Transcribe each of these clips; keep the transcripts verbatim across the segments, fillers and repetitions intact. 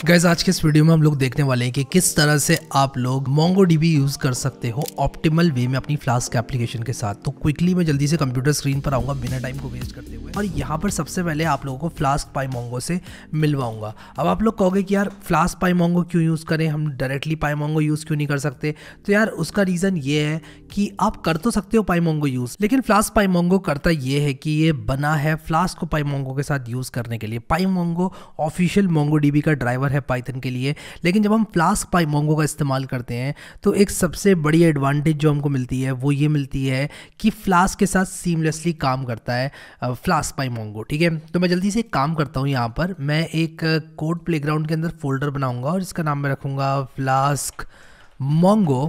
Guys आज के इस वीडियो में हम लोग देखने वाले हैं कि किस तरह से आप लोग MongoDB यूज कर सकते हो ऑप्टिमल वे में अपनी फ्लास्क एप्लीकेशन के साथ। तो क्विकली मैं जल्दी से कंप्यूटर स्क्रीन पर आऊंगा बिना टाइम को वेस्ट करते हुए, और यहाँ पर सबसे पहले आप लोगों को फ्लास्क पाईमोंगो से मिलवाऊंगा। अब आप लोग कहोगे कि यार फ्लास्क पाईमोंगो क्यों यूज करें, हम डायरेक्टली पाईमोंगो यूज क्यों नहीं कर सकते? तो यार उसका रीजन ये है कि आप कर तो सकते हो पाईमोंगो यूज, लेकिन फ्लास्क पाईमोंगो करता ये है कि ये बना है फ्लास्क को पाईमोंगो के साथ यूज करने के लिए। पाईमोंगो ऑफिशियल MongoDB का ड्राइवर है पाइथन के लिए, लेकिन जब हम फ्लास्क पाईमोंगो का इस्तेमाल करते हैं तो एक सबसे बड़ी एडवांटेज जो हमको मिलती है वो ये मिलती है कि फ्लास्क के साथ सीमलेसली काम करता है फ्लास्क पाईमोंगो। ठीक है, तो मैं जल्दी से एक काम करता हूँ। यहाँ पर मैं एक कोड प्लेग्राउंड के अंदर फोल्डर बनाऊंगा और इसका नाम मैं रखूँगा फ्लास्क मोंगो।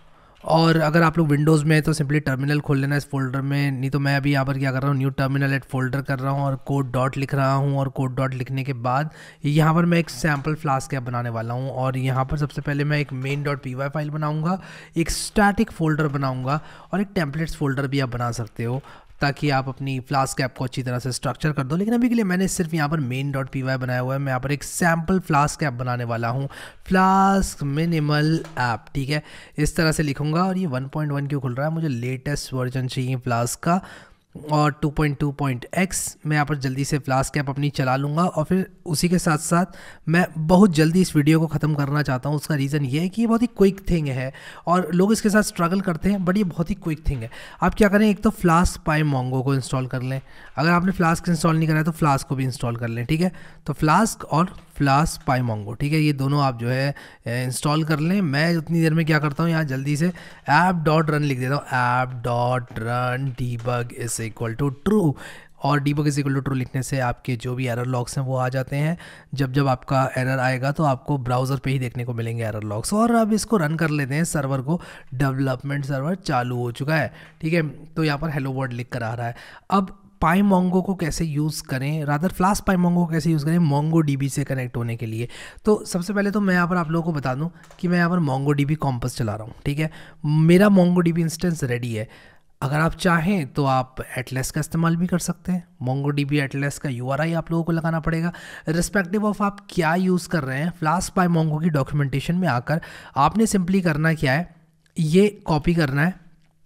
और अगर आप लोग विंडोज़ में है तो सिंपली टर्मिनल खोल लेना इस फोल्डर में, नहीं तो मैं अभी यहाँ पर क्या कर रहा हूँ, न्यू टर्मिनल एट फोल्डर कर रहा हूँ और कोड डॉट लिख रहा हूँ। और कोड डॉट लिखने के बाद यहाँ पर मैं एक सैम्पल फ्लास्क ऐप बनाने वाला हूँ, और यहाँ पर सबसे पहले मैं एक main dot P Y file बनाऊँगा, एक स्टैटिक फोल्डर बनाऊँगा और एक टेम्पलेट्स फोल्डर भी आप बना सकते हो ताकि आप अपनी फ्लास्क ऐप को अच्छी तरह से स्ट्रक्चर कर दो। लेकिन अभी के लिए मैंने सिर्फ यहाँ पर मेन डॉट पी वाई बनाया हुआ है। मैं यहाँ पर एक सैम्पल फ्लास्क ऐप बनाने वाला हूँ, फ्लास्क मिनिमल ऐप। ठीक है, इस तरह से लिखूँगा। और ये वन पॉइंट वन क्यों खुल रहा है, मुझे लेटेस्ट वर्जन चाहिए फ्लास्क का, और two point two point X मैं यहाँ पर जल्दी से फ्लास्क ऐप अपनी चला लूँगा। और फिर उसी के साथ साथ मैं बहुत जल्दी इस वीडियो को ख़त्म करना चाहता हूँ। उसका रीज़न ये है कि ये बहुत ही क्विक थिंग है और लोग इसके साथ स्ट्रगल करते हैं, बट ये बहुत ही क्विक थिंग है। आप क्या करें, एक तो फ्लास्क पाईमोंगो को इंस्टॉल कर लें। अगर आपने फ्लास्क इंस्टॉल नहीं करा है तो फ्लास्क को भी इंस्टॉल कर लें। ठीक है, तो फ्लास्क और फ्लास्क पाईमोंगो, ठीक है, ये दोनों आप जो है इंस्टॉल कर लें। मैं उतनी देर में क्या करता हूँ, यहाँ जल्दी से ऐप डॉट रन लिख देता हूँ। App dot run debug is equal to true, और debug is equal to true लिखने से आपके जो भी एरर लॉग्स हैं वो आ जाते हैं। जब जब आपका एरर आएगा तो आपको ब्राउज़र पे ही देखने को मिलेंगे एरर लॉग्स। और अब इसको रन कर लेते हैं सर्वर को। डेवलपमेंट सर्वर चालू हो चुका है। ठीक है, तो यहाँ पर हेलो वर्ल्ड लिख कर आ रहा है। अब पाईमोंगो को कैसे यूज़ करें, रादर फ्लास्क पाईमोंगो को कैसे यूज़ करें MongoDB से कनेक्ट होने के लिए। तो सबसे पहले तो मैं यहाँ पर आप लोगों को बता दूँ कि मैं यहाँ पर MongoDB कॉम्पस चला रहा हूँ। ठीक है, मेरा MongoDB इंस्टेंस रेडी है। अगर आप चाहें तो आप एटलस का इस्तेमाल भी कर सकते हैं। MongoDB एटलस का यू आर आई आप लोगों को लगाना पड़ेगा। रिस्पेक्टिव ऑफ आप क्या यूज़ कर रहे हैं, फ्लास्क पाईमोंगो की डॉक्यूमेंटेशन में आकर आपने सिंपली करना क्या है, ये कॉपी करना है,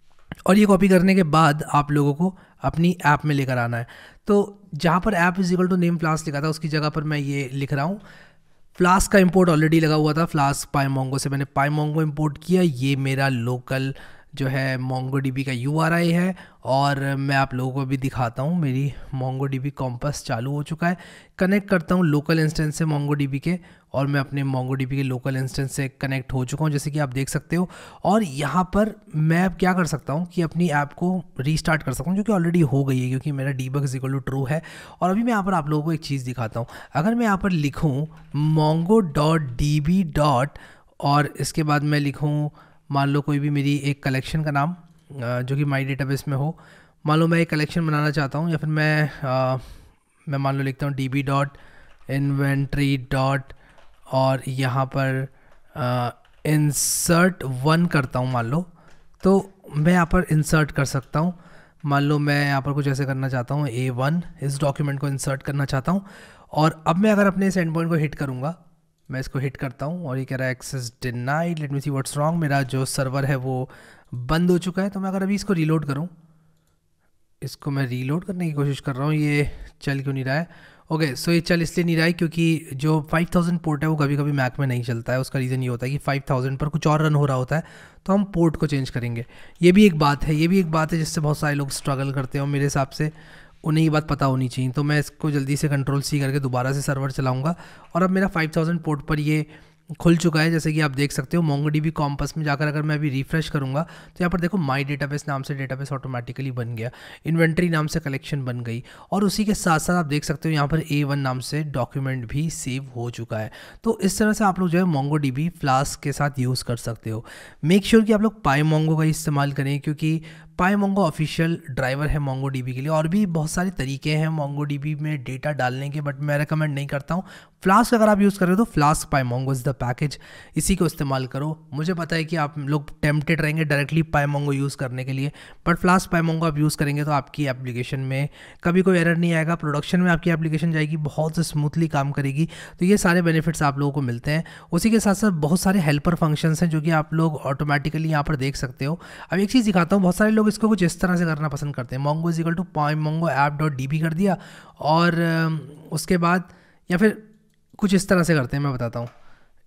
और ये कॉपी करने के बाद आप लोगों को अपनी ऐप में लेकर आना है। तो जहाँ पर app is equal to name Flask लिखा था उसकी जगह पर मैं ये लिख रहा हूँ। फ्लास्क का इंपोर्ट ऑलरेडी लगा हुआ था, फ्लास्क पाईमोंगो से मैंने पाईमोंगो इंपोर्ट किया। ये मेरा लोकल जो है MongoDB का यू आर आई है, और मैं आप लोगों को भी दिखाता हूँ। मेरी MongoDB कॉम्पस चालू हो चुका है। कनेक्ट करता हूँ लोकल इंस्टेंस से MongoDB के, और मैं अपने MongoDB के लोकल इंस्टेंस से कनेक्ट हो चुका हूँ जैसे कि आप देख सकते हो। और यहाँ पर मैं अब क्या कर सकता हूँ कि अपनी ऐप को रीस्टार्ट कर सकता हूँ, जो कि ऑलरेडी हो गई है क्योंकि मेरा debug is equal to true है। और अभी मैं यहाँ पर आप लोगों को एक चीज़ दिखाता हूँ। अगर मैं यहाँ पर लिखूँ mongo dot D B dot, और इसके बाद मैं लिखूँ मान लो कोई भी मेरी एक कलेक्शन का नाम जो कि माई डेटाबेस में हो। मान लो मैं एक कलेक्शन बनाना चाहता हूँ, या फिर मैं आ, मैं मान लो लिखता हूँ D B dot inventory dot, और यहाँ पर इंसर्ट वन करता हूँ मान लो, तो मैं यहाँ पर इंसर्ट कर सकता हूँ। मान लो मैं यहाँ पर कुछ ऐसे करना चाहता हूँ, ए वन इस डॉक्यूमेंट को इंसर्ट करना चाहता हूँ। और अब मैं अगर अपने इस एंड पॉइंट को हिट करूँगा, मैं इसको हिट करता हूँ और ये कह रहा है access denied, let me see what's wrong, मेरा जो सर्वर है वो बंद हो चुका है। तो मैं अगर अभी इसको रीलोड करूँ, इसको मैं रीलोड करने की कोशिश कर रहा हूँ, ये चल क्यों नहीं रहा है? ओके, सो ये चल इसलिए नहीं रहा है क्योंकि जो फाइव थाउज़ेंड पोर्ट है वो कभी कभी मैक में नहीं चलता है। उसका रीज़न ये होता है कि फाइव थाउज़ेंड पर कुछ और रन हो रहा होता है, तो हम पोर्ट को चेंज करेंगे। ये भी एक बात है, ये भी एक बात है जिससे बहुत सारे लोग स्ट्रगल करते हैं, और मेरे हिसाब से उन्हें ये बात पता होनी चाहिए। तो मैं इसको जल्दी से कंट्रोल सी करके दोबारा से सर्वर चलाऊंगा, और अब मेरा फाइव थाउज़ेंड पोर्ट पर ये खुल चुका है जैसे कि आप देख सकते हो। MongoDB कॉम्पस में जाकर अगर मैं अभी रिफ्रेश करूंगा तो यहाँ पर देखो माई डेटाबेस नाम से डेटाबेस ऑटोमेटिकली बन गया, इन्वेंट्री नाम से कलेक्शन बन गई, और उसी के साथ साथ आप देख सकते हो यहाँ पर ए वन नाम से डॉक्यूमेंट भी सेव हो चुका है। तो इस तरह से आप लोग जो है MongoDB फ्लास्क के साथ यूज़ कर सकते हो। मेक श्योर sure कि आप लोग पाईमोंगो का इस्तेमाल करें, क्योंकि पाईमोंगो ऑफिशियल ड्राइवर है मोंगोडीबी के लिए। और भी बहुत सारे तरीके हैं मोंगोडीबी में डेटा डालने के, बट मैं रेकमेंड नहीं करता हूँ। फ्लास्क अगर आप यूज़ कर रहे हो तो Flask PyMongo is the package, इसी को इस्तेमाल करो। मुझे पता है कि आप लोग टेम्पटेड रहेंगे डायरेक्टली पाईमोंगो यूज़ करने के लिए, बट फ्लास्क पाईमोंगो आप यूज़ करेंगे तो आपकी एप्लीकेशन में कभी कोई एरर नहीं आएगा, प्रोडक्शन में आपकी एप्लीकेशन जाएगी, बहुत स्मूथली काम करेगी। तो ये सारे बेनिफिट्स आप लोगों को मिलते हैं। उसी के साथ साथ बहुत सारे हेल्पर फंक्शंस हैं जो कि आप लोग ऑटोमेटिकली यहाँ पर देख सकते हो। अब एक चीज़ दिखाता हूँ, बहुत सारे लोग इसको कुछ इस तरह से करना पसंद करते हैं। Mongo is equal to PyMongo app dot D B कर दिया, और उसके बाद या फिर कुछ इस तरह से करते हैं, मैं बताता हूँ।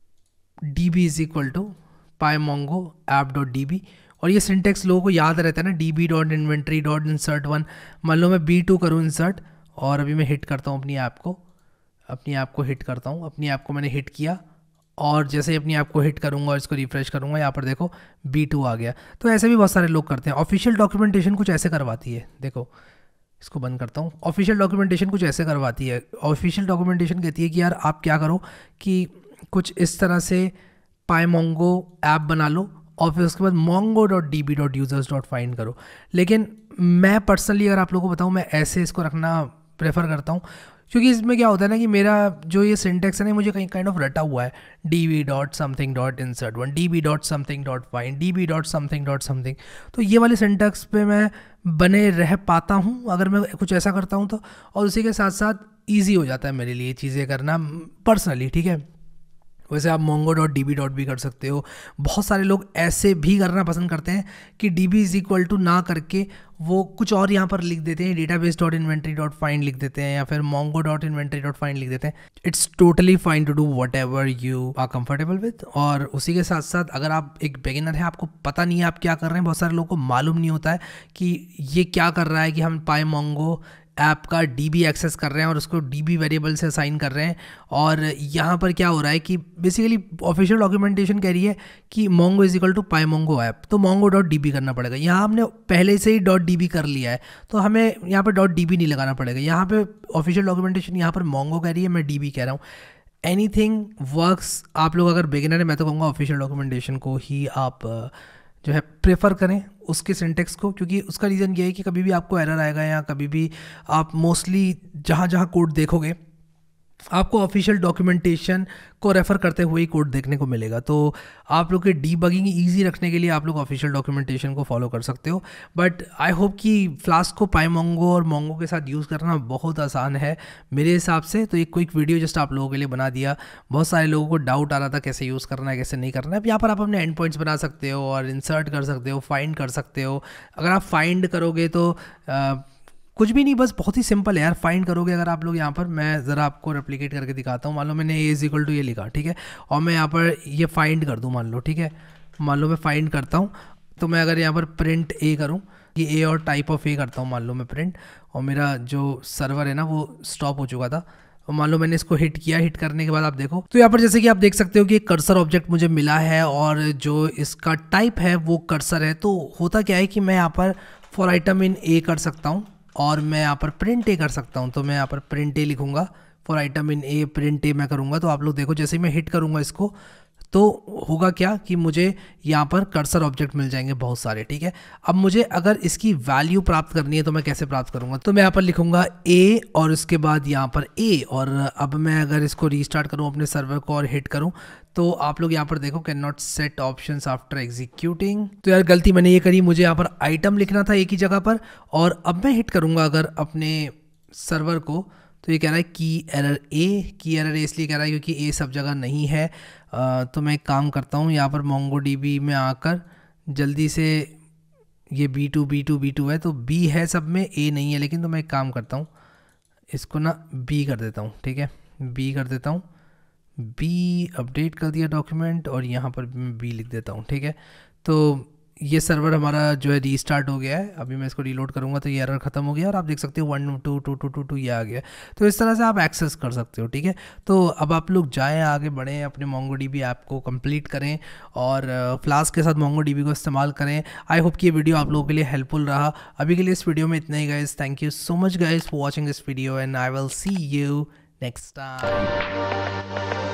D B is equal to PyMongo app dot D B, और ये सिंटेक्स लोगों को याद रहता है ना, D B dot inventory dot insert one. मान लो मैं बी टू करूँ इंसर्ट, और अभी मैं हिट करता हूँ अपनी ऐप को, अपनी ऐप को हिट करता हूँ, अपनी ऐप को मैंने हिट किया, और जैसे ही अपनी ऐप को हिट करूँगा और इसको रिफ्रेश करूँगा, यहाँ पर देखो बी टू आ गया। तो ऐसे भी बहुत सारे लोग करते हैं। ऑफिशियल डॉक्यूमेंटेशन कुछ ऐसे करवाती है, देखो इसको बंद करता हूँ। ऑफिशियल डॉक्यूमेंटेशन कुछ ऐसे करवाती है। ऑफिशियल डॉक्यूमेंटेशन कहती है कि यार आप क्या करो कि कुछ इस तरह से पाईमोंगो ऐप बना लो, और फिर उसके बाद mongo dot D B dot users dot find करो। लेकिन मैं पर्सनली अगर आप लोगों को बताऊँ, मैं ऐसे इसको रखना प्रेफर करता हूँ, क्योंकि इसमें क्या होता है ना कि मेरा जो ये सिंटेक्स है ना, मुझे कहीं काइंड ऑफ रटा हुआ है। D B dot something dot insert one, D B dot something dot find, D B dot something dot something. तो ये वाले सिंटेक्स पे मैं बने रह पाता हूँ अगर मैं कुछ ऐसा करता हूँ तो, और उसी के साथ साथ ईजी हो जाता है मेरे लिए चीज़ें करना पर्सनली, ठीक है। वैसे आप mongo dot D B dot भी कर सकते हो। बहुत सारे लोग ऐसे भी करना पसंद करते हैं कि D B is equal to ना करके वो कुछ और यहाँ पर लिख देते हैं, database dot inventory dot find लिख देते हैं, या फिर mongo dot inventory dot find लिख देते हैं। It's totally fine to do whatever you are comfortable with. और उसी के साथ साथ अगर आप एक बिगिनर है, आपको पता नहीं है आप क्या कर रहे हैं, बहुत सारे लोगों को मालूम नहीं होता है कि ये क्या कर रहा है कि हम पाईमोंगो ऐप का डी बी एक्सेस कर रहे हैं और उसको डी बी वेरिएबल से असाइन कर रहे हैं। और यहाँ पर क्या हो रहा है कि बेसिकली ऑफिशियल डॉक्यूमेंटेशन कह रही है कि mongo is equal to PyMongo app, तो मोंगो डॉट डी बी करना पड़ेगा। यहाँ हमने पहले से ही डॉट डी बी कर लिया है, तो हमें यहाँ पर डॉट डी बी नहीं लगाना पड़ेगा। यहाँ पे ऑफिशियल डॉक्यूमेंटेशन यहाँ पर मोंगो कह रही है, मैं डी बी कह रहा हूँ। Anything works. आप लोग अगर बिगिनर है, मैं तो कहूँगा ऑफिशियल डॉक्यूमेंटेशन को ही आप जो है प्रेफर करें, उसके सिंटेक्स को, क्योंकि उसका रीज़न ये है कि कभी भी आपको एरर आएगा या कभी भी आप मोस्टली जहाँ जहाँ कोड देखोगे आपको ऑफिशियल डॉक्यूमेंटेशन को रेफ़र करते हुए ही कोड देखने को मिलेगा। तो आप लोग के डीबगिंग ईजी रखने के लिए आप लोग ऑफिशियल डॉक्यूमेंटेशन को फॉलो कर सकते हो। बट आई होप कि फ्लास्क को पाईमोंगो और मोंगो के साथ यूज़ करना बहुत आसान है मेरे हिसाब से। तो एक क्विक वीडियो जस्ट आप लोगों के लिए बना दिया। बहुत सारे लोगों को डाउट आ रहा था कैसे यूज़ करना है कैसे नहीं करना है। अब यहाँ पर आप अपने एंड पॉइंट्स बना सकते हो और इंसर्ट कर सकते हो, फाइंड कर सकते हो। अगर आप फाइंड करोगे तो आ, कुछ भी नहीं, बस बहुत ही सिंपल है यार। फाइंड करोगे अगर आप लोग यहाँ पर, मैं ज़रा आपको रेप्लिकेट करके दिखाता हूँ। मान लो मैंने ए इज इक्वल टू ये लिखा, ठीक है, और मैं यहाँ पर ये फाइंड कर दूँ, मान लो, ठीक है, मान लो मैं फाइंड करता हूँ। तो मैं अगर यहाँ पर प्रिंट ए करूँ, ये ए और टाइप ऑफ ए करता हूँ, मान लो मैं प्रिंट, और मेरा जो सर्वर है ना वो स्टॉप हो चुका था, और मान लो मैंने इसको हिट किया। हिट करने के बाद आप देखो तो यहाँ पर जैसे कि आप देख सकते हो कि एक कर्सर ऑब्जेक्ट मुझे मिला है और जो इसका टाइप है वो कर्सर है। तो होता क्या है कि मैं यहाँ पर फॉर आइटम इन ए कर सकता हूँ और मैं यहाँ पर प्रिंट ए कर सकता हूँ। तो मैं यहाँ पर प्रिंट ए लिखूँगा, for item in a print a मैं करूँगा। तो आप लोग देखो जैसे ही मैं हिट करूँगा इसको तो होगा क्या कि मुझे यहाँ पर कर्सर ऑब्जेक्ट मिल जाएंगे बहुत सारे, ठीक है। अब मुझे अगर इसकी वैल्यू प्राप्त करनी है तो मैं कैसे प्राप्त करूँगा, तो मैं यहाँ पर लिखूँगा ए और उसके बाद यहाँ पर ए। और अब मैं अगर इसको रीस्टार्ट करूँ अपने सर्वर को और हिट करूँ तो आप लोग यहाँ पर देखो can not set options after executing. तो यार गलती मैंने ये करी, मुझे यहाँ पर आइटम लिखना था एक ही जगह पर। और अब मैं हिट करूँगा अगर अपने सर्वर को तो ये कह रहा है की एरर ए। की एरर ए इसलिए कह रहा है क्योंकि ए सब जगह नहीं है। आ, तो मैं एक काम करता हूँ, यहाँ पर मोंगोडीबी में आकर जल्दी से, ये B two B two B two है तो बी है सब में, ए नहीं है लेकिन। तो मैं एक काम करता हूँ, इसको ना बी कर देता हूँ, ठीक है, बी कर देता हूँ। बी अपडेट कर दिया डॉक्यूमेंट और यहाँ पर मैं बी लिख देता हूँ, ठीक है। तो ये सर्वर हमारा जो है रीस्टार्ट हो गया है। अभी मैं इसको रीलोड करूँगा तो ये एरर खत्म हो गया और आप देख सकते हो one two two two two two ये आ गया। तो इस तरह से आप एक्सेस कर सकते हो, ठीक है। तो अब आप लोग जाएं, आगे बढ़ें, अपने मोंगोडीबी ऐप को कंप्लीट करें और फ्लास्क के साथ मोंगोडीबी को इस्तेमाल करें। आई होप कि ये वीडियो आप लोगों के लिए हेल्पफुल रहा। अभी के लिए इस वीडियो में इतना ही guys. Thank you so much guys for watching this video and I will see you next time.